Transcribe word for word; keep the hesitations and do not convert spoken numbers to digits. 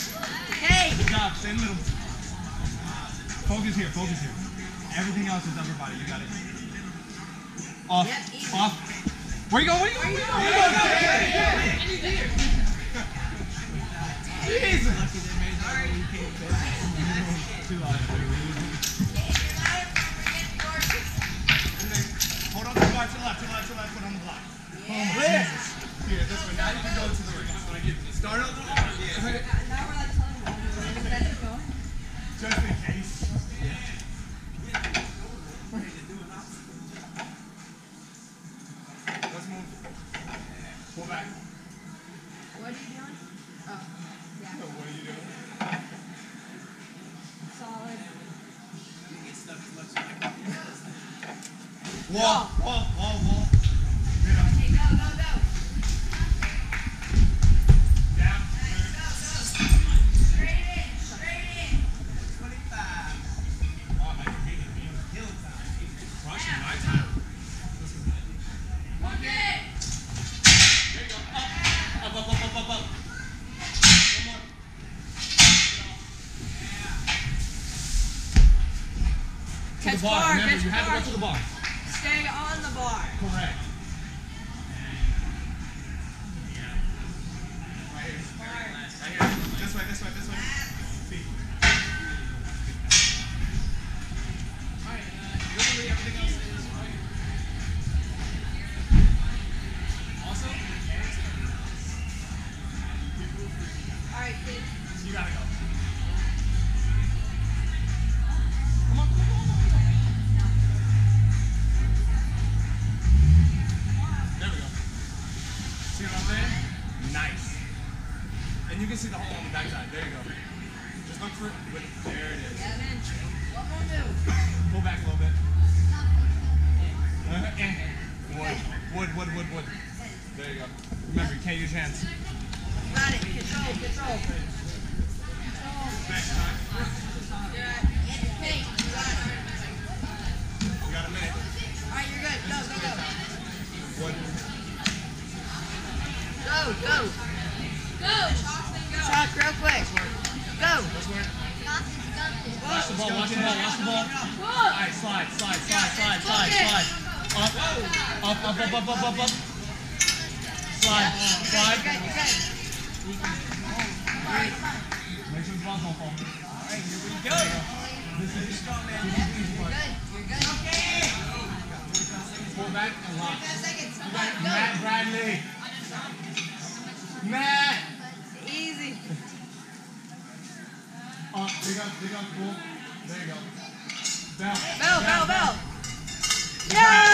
Hey! Good job. Stay in the middle. Focus here. Focus here. Everything else is upper body. You got it. Off. Yep, off. Where you going? Where you going? Where you going? Where you going? Jesus. Hold on to the bar to the left. To the left. To the left. Put on the block. Yeah. Oh, Jesus. Here, this way. Now you can go to the ring. Start up. Yeah. Now we're like telling you. Just in case. Let's move. Pull back. What are you doing? Oh, yeah. So what are you doing? Solid. Wall, wall, wall, wall. Okay, go, go, go. Down. Straight in, straight in. twenty-five. Oh, I can beat it. Hill time. Rushing my time. Okay. There you go. Up, up, up, up, up, up, up. One more. Catch To the bar. bar, Remember, catch you have to bar. go to the bar. Stay on the bar. Correct. Right here. Right here. This way, this way, this way. Feet. Alright, uh, usually everything else is right. Also, Alright, kids. you gotta go. Come on, come on, come on, come on. There we go. See what I'm saying? Nice. And you can see the hole on the backside. There you go. Just look for it. With, there it is. Evan, what more move? Pull back a little bit. Uh, and wood, wood, wood, wood, wood. There you go. Remember, you can't use your hands. You got it. Control, control. Control. Next time. Hey, you got it. You got a minute. Alright, you're good. Go, go, go. Wood. Go, go. Go. Shock real quick. Go. Let's work. Watch the ball, watch the ball, watch the ball. Alright, slide, slide, slide, slide, slide, slide. Up, up, up, up, up, up, up, up. Slide, slide. You're good, you're good. Alright. Make sure the ball's don't fall. Alright, here we go. This is strong, man. You're good, you're good. Pull back and lock. Go. Matt Bradley. Matt. Easy. Up, big up, big up, pull. There you go. Bell. Bell, bell, bell. Yeah!